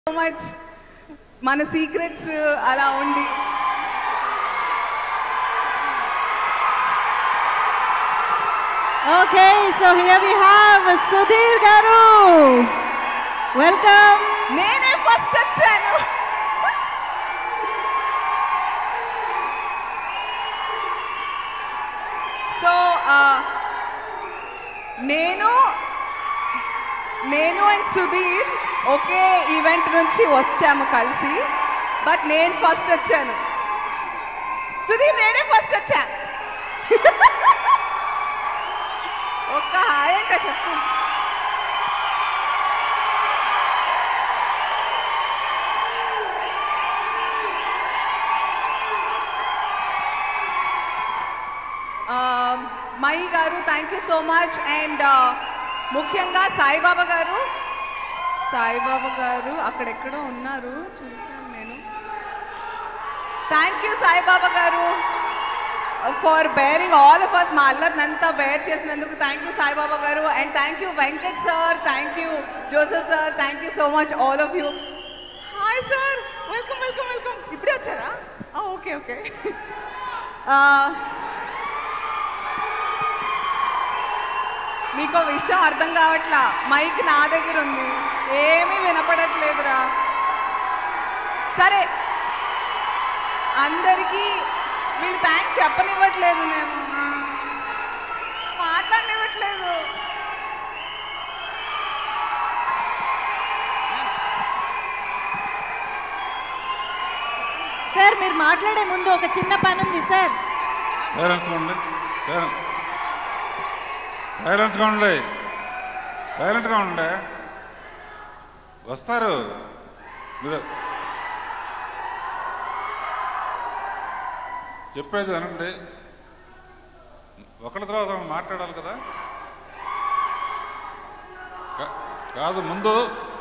So much మన secrets అలా ఉండి Okay, so here we have Sudhir Garu. Welcome. నేనే ఫస్ట్ వచ్చాను. సో నేను అండ్ సుధీర్ ఒకే ఈవెంట్ నుంచి వచ్చాము కలిసి, బట్ నేను ఫస్ట్ వచ్చాను. సుధీర్ నేనే ఫస్ట్ వచ్చా. ఒక్క హాయ్ అంట చెప్పు. Mahi garu thank you so much. And ముఖ్యంగా సాయిబాబా గారు అక్కడెక్కడో ఉన్నారు, చూసాను నేను. Thank you Saibaba garu for bearing all of us. మా అల్లరినంతా బేర్ చేసినందుకు thank you Saibaba garu. And thank you Venkat sir, thank you Joseph sir, thank you so much all of you. Hi sir, welcome welcome welcome. ఇప్పుడే వచ్చారా? Okay okay. మీకు విషయం అర్థం కావట్లా, mic నా దగ్గర ఉంది, ఏమీ వినపడట్లేదురా. సరే, అందరికీ వీళ్ళు థ్యాంక్స్ చెప్పనివ్వట్లేదు, నేను మాట్లాడనివ్వట్లేదు. సార్ మీరు మాట్లాడే ముందు ఒక చిన్న పని ఉంది సార్. సైలెంట్గా ఉండే వస్తారు మీరు. చెప్పేది అనండి, ఒకళ్ళ తర్వాత మాట్లాడాలి కదా. కాదు ముందు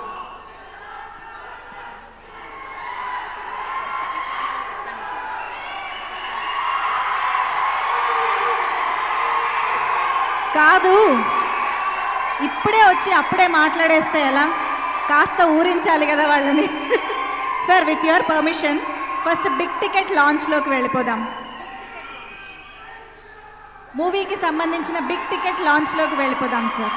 కాదు, ఇప్పుడే వచ్చి అప్పుడే మాట్లాడేస్తే ఎలా? కాస్త ఊరించాలి కదా వాళ్ళని. Sir with your permission first big ticket లాంచ్లోకి వెళ్ళిపోదాం. మూవీకి సంబంధించిన బిగ్ టికెట్ లాంచ్లోకి వెళ్ళిపోదాం సార్.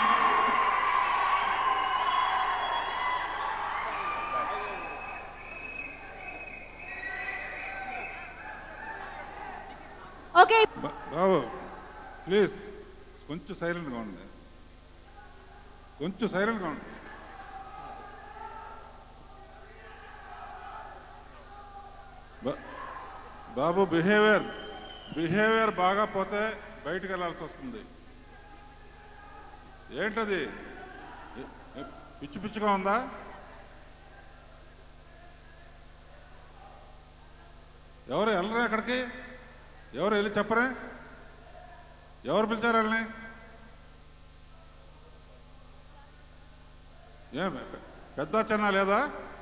ఓకే బాబు ప్లీజ్ కొంచెం సైలెంట్గా ఉండండి, కొంచెం సైలెంట్గా ఉండండి. బాబు బిహేవియర్ బాగా పోతే బయటికి వెళ్ళాల్సి వస్తుంది. ఏంటది, పిచ్చి పిచ్చిగా ఉందా? ఎవరు వెళ్ళరా అక్కడికి? ఎవరు వెళ్ళి చెప్పరే? ఎవరు పిలిచారు వాళ్ళని? ఏం పెద్ద చిన్న లేదా?